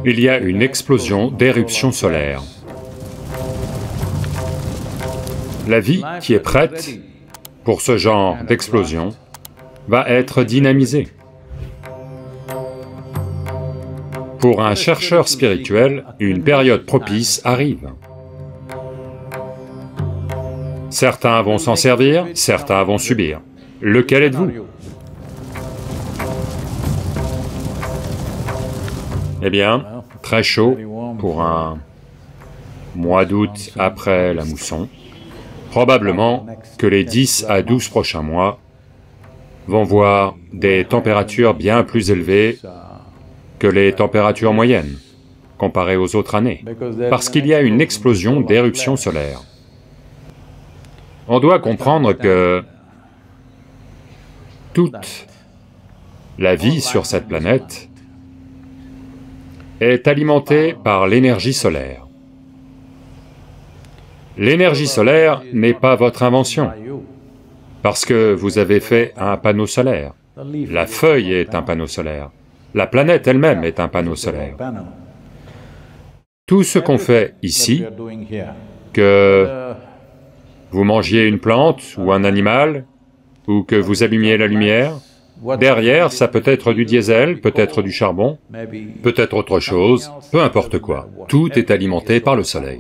il y a une explosion d'éruptions solaires. La vie qui est prête pour ce genre d'explosion va être dynamisée. Pour un chercheur spirituel, une période propice arrive. Certains vont s'en servir, certains vont subir. Lequel êtes-vous? Eh bien, très chaud pour un mois d'août après la mousson. Probablement que les 10 à 12 prochains mois vont voir des températures bien plus élevées que les températures moyennes, comparées aux autres années, parce qu'il y a une explosion d'éruptions solaires. On doit comprendre que toute la vie sur cette planète est alimentée par l'énergie solaire. L'énergie solaire n'est pas votre invention, parce que vous avez fait un panneau solaire. La feuille est un panneau solaire. La planète elle-même est un panneau solaire. Tout ce qu'on fait ici, que vous mangiez une plante ou un animal, ou que vous allumiez la lumière, derrière, ça peut être du diesel, peut-être du charbon, peut-être autre chose, peu importe quoi. Tout est alimenté par le soleil.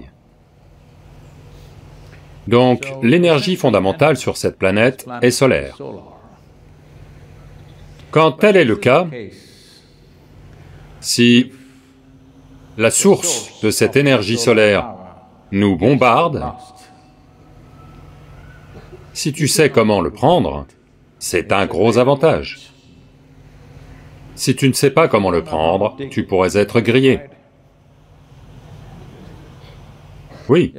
Donc, l'énergie fondamentale sur cette planète est solaire. Quand tel est le cas, si la source de cette énergie solaire nous bombarde, si tu sais comment le prendre, c'est un gros avantage. Si tu ne sais pas comment le prendre, tu pourrais être grillé. Oui.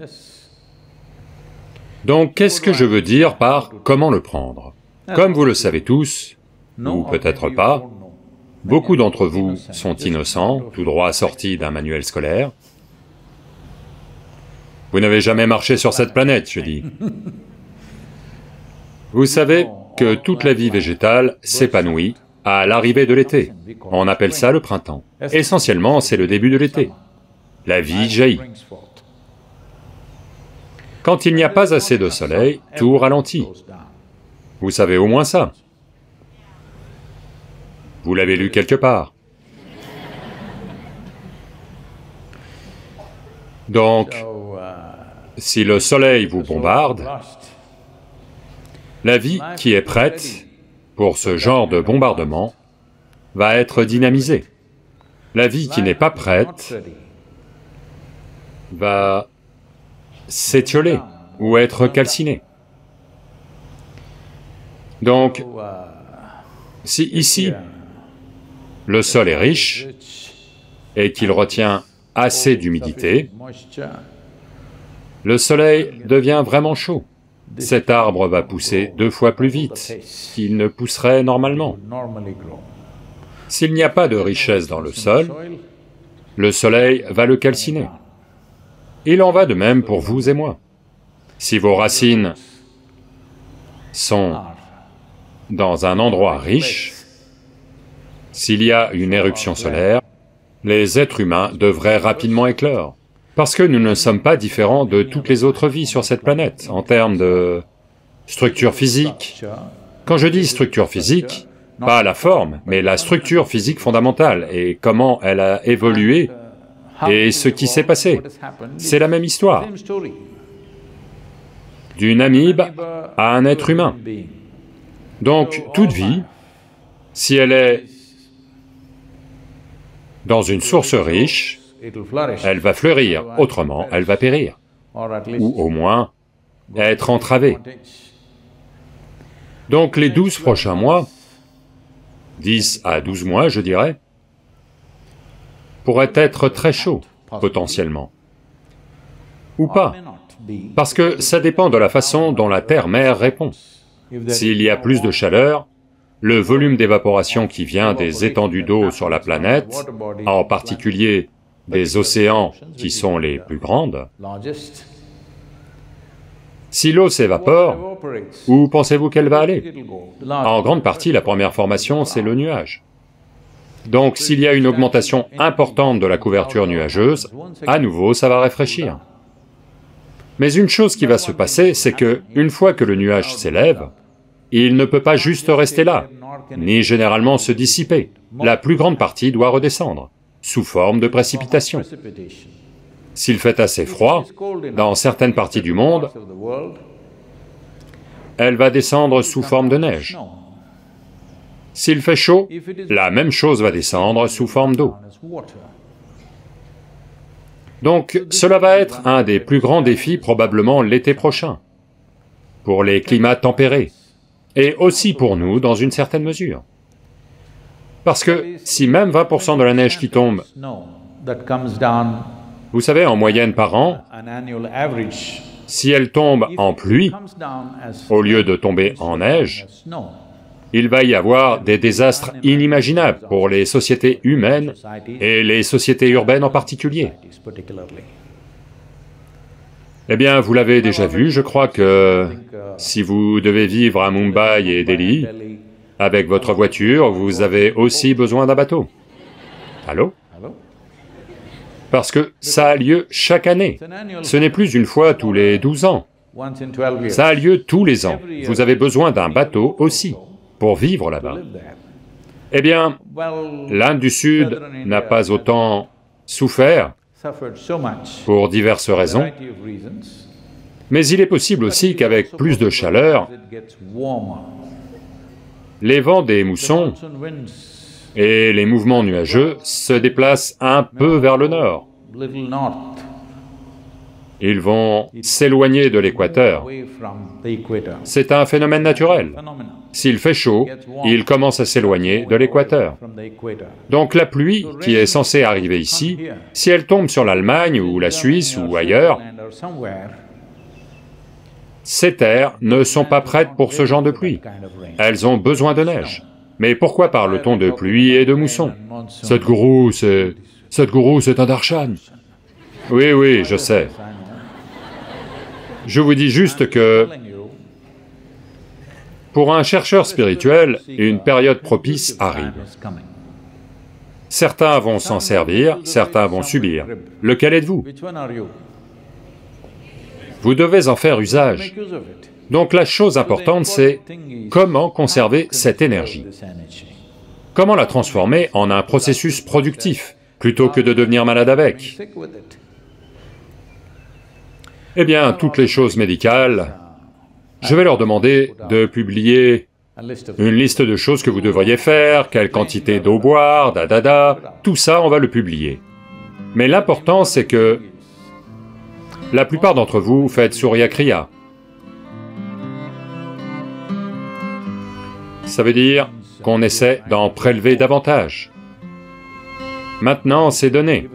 Donc, qu'est-ce que je veux dire par comment le prendre? Comme vous le savez tous, ou peut-être pas, beaucoup d'entre vous sont innocents, tout droit sortis d'un manuel scolaire. Vous n'avez jamais marché sur cette planète, je dis. Vous savez que toute la vie végétale s'épanouit à l'arrivée de l'été. On appelle ça le printemps. Essentiellement, c'est le début de l'été. La vie jaillit. Quand il n'y a pas assez de soleil, tout ralentit. Vous savez au moins ça. Vous l'avez lu quelque part. Donc, si le soleil vous bombarde, la vie qui est prête pour ce genre de bombardement va être dynamisée. La vie qui n'est pas prête va s'étioler ou être calcinée. Donc, si ici, le sol est riche et qu'il retient assez d'humidité, le soleil devient vraiment chaud. Cet arbre va pousser 2 fois plus vite qu'il ne pousserait normalement. S'il n'y a pas de richesse dans le sol, le soleil va le calciner. Il en va de même pour vous et moi. Si vos racines sont dans un endroit riche, s'il y a une éruption solaire, les êtres humains devraient rapidement éclore. Parce que nous ne sommes pas différents de toutes les autres vies sur cette planète, en termes de structure physique. Quand je dis structure physique, pas la forme, mais la structure physique fondamentale, et comment elle a évolué, et ce qui s'est passé. C'est la même histoire. D'une amibe à un être humain. Donc, toute vie, si elle est dans une source riche, elle va fleurir, autrement elle va périr, ou au moins être entravée. Donc les 12 prochains mois, 10 à 12 mois je dirais, pourraient être très chauds, potentiellement. Ou pas, parce que ça dépend de la façon dont la Terre-Mère répond. S'il y a plus de chaleur, le volume d'évaporation qui vient des étendues d'eau sur la planète, en particulier des océans qui sont les plus grandes, si l'eau s'évapore, où pensez-vous qu'elle va aller? En grande partie, la première formation, c'est le nuage. Donc s'il y a une augmentation importante de la couverture nuageuse, à nouveau ça va réfléchir. Mais une chose qui va se passer, c'est que, une fois que le nuage s'élève, il ne peut pas juste rester là, ni généralement se dissiper. La plus grande partie doit redescendre, sous forme de précipitation. S'il fait assez froid, dans certaines parties du monde, elle va descendre sous forme de neige. S'il fait chaud, la même chose va descendre sous forme d'eau. Donc, cela va être un des plus grands défis probablement l'été prochain, pour les climats tempérés, et aussi pour nous dans une certaine mesure. Parce que si même 20% de la neige qui tombe, vous savez, en moyenne par an, si elle tombe en pluie, au lieu de tomber en neige, il va y avoir des désastres inimaginables pour les sociétés humaines et les sociétés urbaines en particulier. Eh bien, vous l'avez déjà vu, je crois que si vous devez vivre à Mumbai et Delhi, avec votre voiture, vous avez aussi besoin d'un bateau. Allô? Parce que ça a lieu chaque année. Ce n'est plus une fois tous les 12 ans. Ça a lieu tous les ans. Vous avez besoin d'un bateau aussi, pour vivre là-bas. Eh bien, l'Inde du Sud n'a pas autant souffert, pour diverses raisons, mais il est possible aussi qu'avec plus de chaleur, les vents des moussons et les mouvements nuageux se déplacent un peu vers le nord. Ils vont s'éloigner de l'équateur. C'est un phénomène naturel. S'il fait chaud, il commence à s'éloigner de l'équateur. Donc la pluie qui est censée arriver ici, si elle tombe sur l'Allemagne ou la Suisse ou ailleurs, ces terres ne sont pas prêtes pour ce genre de pluie. Elles ont besoin de neige. Mais pourquoi parle-t-on de pluie et de mousson? Sadhguru, c'est un darshan. Oui, oui, je sais. Je vous dis juste que, pour un chercheur spirituel, une période propice arrive. Certains vont s'en servir, certains vont subir. Lequel êtes-vous? Vous devez en faire usage. Donc la chose importante, c'est comment conserver cette énergie. Comment la transformer en un processus productif, plutôt que de devenir malade avec. Eh bien, toutes les choses médicales, je vais leur demander de publier une liste de choses que vous devriez faire, quelle quantité d'eau boire, tout ça on va le publier. Mais l'important c'est que la plupart d'entre vous faites Surya Kriya. Ça veut dire qu'on essaie d'en prélever davantage. Maintenant, c'est donné.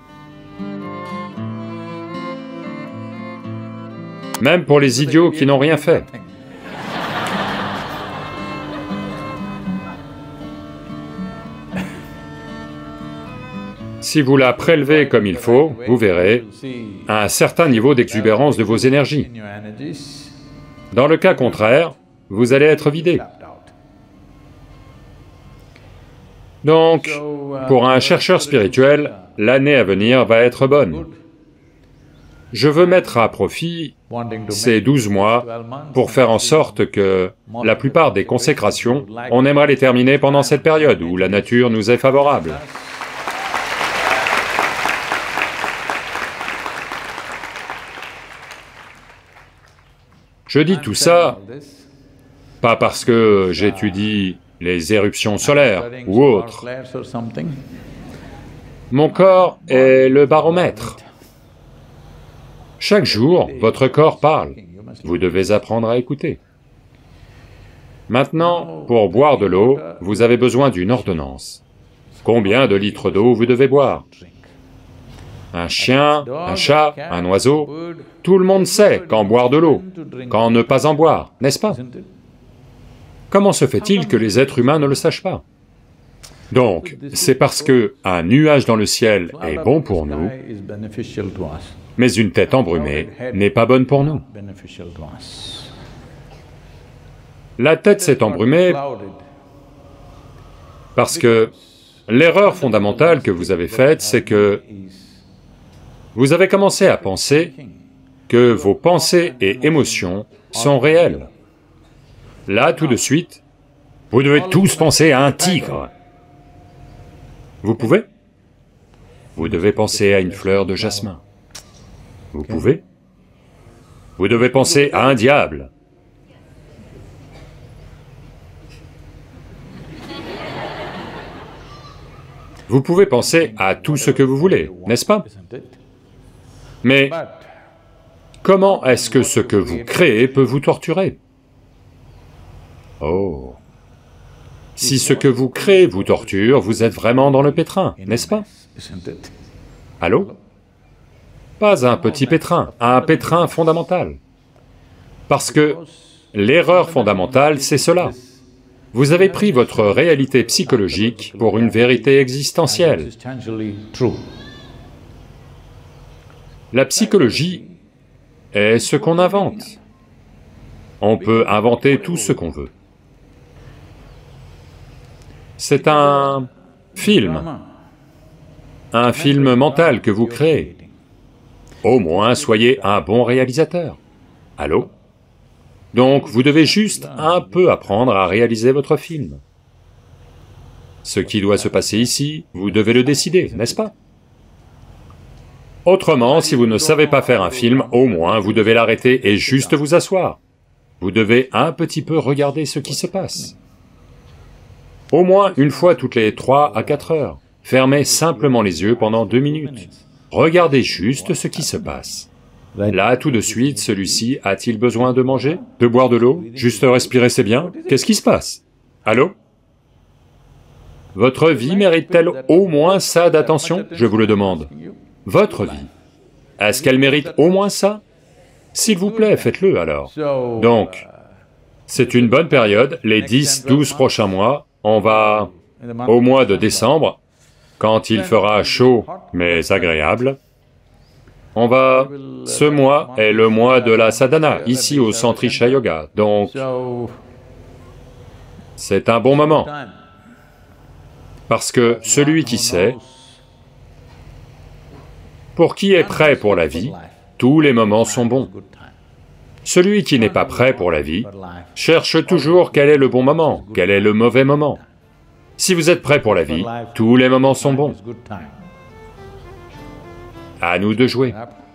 Même pour les idiots qui n'ont rien fait. Si vous la prélevez comme il faut, vous verrez un certain niveau d'exubérance de vos énergies. Dans le cas contraire, vous allez être vidé. Donc, pour un chercheur spirituel, l'année à venir va être bonne. Je veux mettre à profit ces 12 mois pour faire en sorte que la plupart des consécrations, on aimerait les terminer pendant cette période où la nature nous est favorable. Je dis tout ça, pas parce que j'étudie les éruptions solaires ou autres. Mon corps est le baromètre. Chaque jour, votre corps parle. Vous devez apprendre à écouter. Maintenant, pour boire de l'eau, vous avez besoin d'une ordonnance. Combien de litres d'eau vous devez boire? Un chien, un chat, un oiseau, tout le monde sait quand boire de l'eau, quand ne pas en boire, n'est-ce pas? Comment se fait-il que les êtres humains ne le sachent pas? Donc, c'est parce que un nuage dans le ciel est bon pour nous, mais une tête embrumée n'est pas bonne pour nous. La tête s'est embrumée parce que L'erreur fondamentale que vous avez faite, c'est que vous avez commencé à penser que vos pensées et émotions sont réelles. Là, tout de suite, vous devez tous penser à un tigre. Vous pouvez? Vous devez penser à une fleur de jasmin. Vous pouvez? Vous devez penser à un diable. Vous pouvez penser à tout ce que vous voulez, n'est-ce pas? Mais comment est-ce que ce que vous créez peut vous torturer? Oh! Si ce que vous créez vous torture, vous êtes vraiment dans le pétrin, n'est-ce pas? Allô? Pas un petit pétrin, un pétrin fondamental. Parce que l'erreur fondamentale, c'est cela. Vous avez pris votre réalité psychologique pour une vérité existentielle. La psychologie est ce qu'on invente. On peut inventer tout ce qu'on veut. C'est un film mental que vous créez. Au moins, soyez un bon réalisateur. Allô? Donc, vous devez juste un peu apprendre à réaliser votre film. Ce qui doit se passer ici, vous devez le décider, n'est-ce pas? Autrement, si vous ne savez pas faire un film, au moins vous devez l'arrêter et juste vous asseoir. Vous devez un petit peu regarder ce qui se passe. Au moins une fois toutes les 3 à 4 heures. Fermez simplement les yeux pendant 2 minutes. Regardez juste ce qui se passe. Là, tout de suite, celui-ci a-t-il besoin de manger, de boire de l'eau, juste respirer c'est bien? Qu'est-ce qui se passe? Allô? Votre vie mérite-t-elle au moins ça d'attention? Je vous le demande. Votre vie, est-ce qu'elle mérite au moins ça? S'il vous plaît, faites-le alors. Donc, c'est une bonne période, les 10-12 prochains mois, on va, au mois de décembre, quand il fera chaud mais agréable, ce mois est le mois de la sadhana, ici au Centre Isha Yoga, donc c'est un bon moment. Parce que celui qui sait, pour qui est prêt pour la vie, tous les moments sont bons. Celui qui n'est pas prêt pour la vie cherche toujours quel est le bon moment, quel est le mauvais moment. Si vous êtes prêt pour la vie, tous les moments sont bons. À nous de jouer.